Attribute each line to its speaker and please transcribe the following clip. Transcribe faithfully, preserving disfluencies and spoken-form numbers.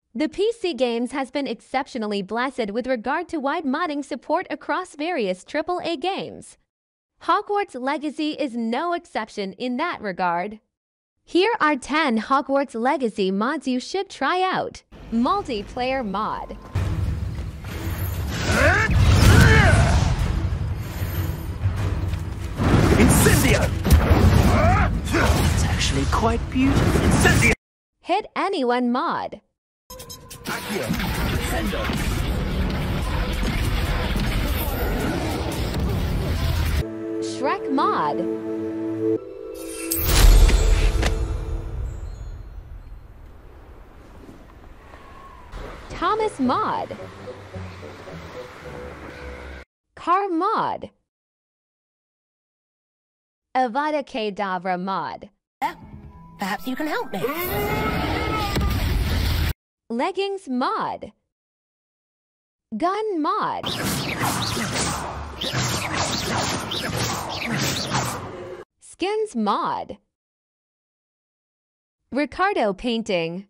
Speaker 1: The P C Games has been exceptionally blessed with regard to wide modding support across various triple A games. Hogwarts Legacy is no exception in that regard. Here are ten Hogwarts Legacy mods you should try out. Multiplayer mod.
Speaker 2: Incendio! It's actually quite beautiful. Incendio!
Speaker 1: Hit Anyone mod.
Speaker 2: Accio. Sendo.
Speaker 1: Shrek mod. Thomas mod. Car mod. Avada Kedavra mod.
Speaker 3: Yeah, perhaps you can help me.
Speaker 1: Leggings mod. Gun mod. Skins mod. Ricardo painting.